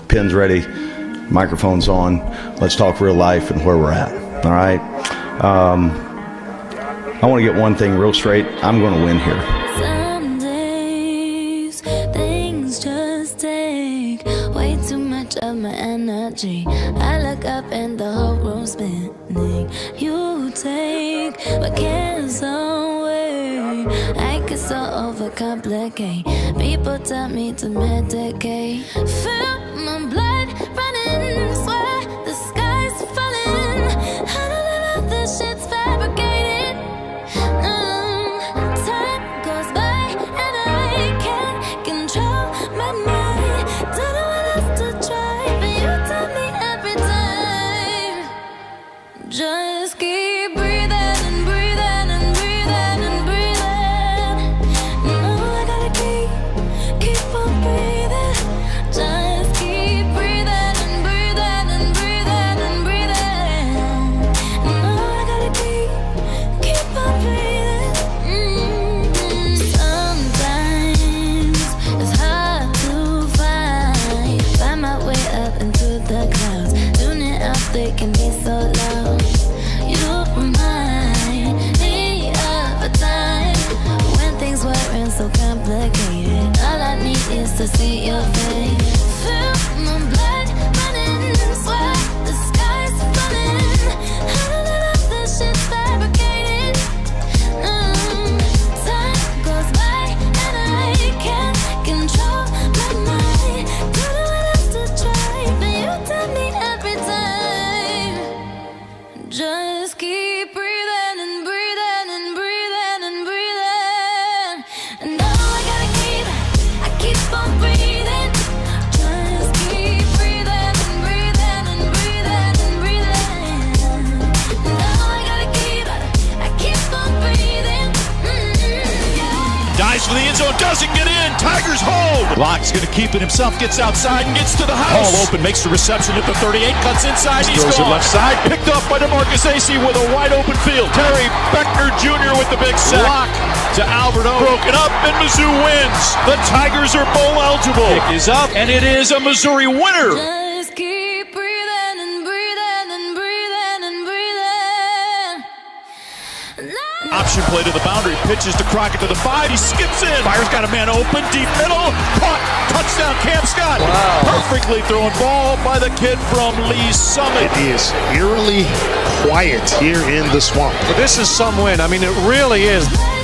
Pen's ready, microphone's on. Let's talk real life and where we're at. All right. I want to get one thing real straight. I'm going to win here. Some days things just take way too much of my energy. I look up and the whole room's spinning. You take my cares away. I get so overcomplicate. People tell me to medicate. Feel my blood running, swear the sky's falling. I don't know if this shit's fabricated. Time goes by and I can't control my mind. Don't know what else to try, but you tell me every time. Just keep breathing and breathing and breathing and breathing. No, I gotta keep on breathing. Just keep breathing and breathing and breathing and breathing. No, I gotta keep on breathing. Sometimes it's hard to find my way up into the clouds. Tuning out, they can be so loud. You remind me of a time when things weren't so complicated. All I need is to see your face. Feel my blood running, swear the sky's falling. I don't know if this shit's fabricated. Time goes by and I can't control my mind. Don't know what else to try, but you tell me every time. Just keep breathing and breathing and breathing and breathing. And now I keep on breathing. Just keep breathing and breathing and breathing and breathing. Now I keep on breathing. Dives for the end zone, doesn't get in. Tigers hold. Locke's going to keep it himself, gets outside and gets to the house. All open, makes the reception at the 38, cuts inside. He's throws it gone. left side. Picked up by DeMarcus Acey with a wide open field. Terry Beckner Jr. with the big sack. Locke to Alberto. Broken up and Mizzou wins. The Tigers are bowl eligible. Kick is up and it is a Missouri winner. Just keep breathing and breathing and breathing and breathing. Option play to the boundary, pitches to Crockett to the 5, he skips in. Fire's got a man open, deep middle, caught, touchdown Cam Scott. Wow. Perfectly thrown ball by the kid from Lee's Summit. It is eerily quiet here in the swamp. But this is some win. I mean, it really is.